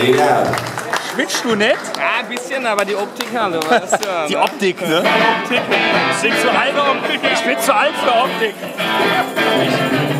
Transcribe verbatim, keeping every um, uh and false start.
Schwitzt du nicht? Ja, ein bisschen, aber die Optik halt, du weißt ja. Die Optik, ne? Die Optik. Ich bin zu alt, ich bin zu alt für Optik.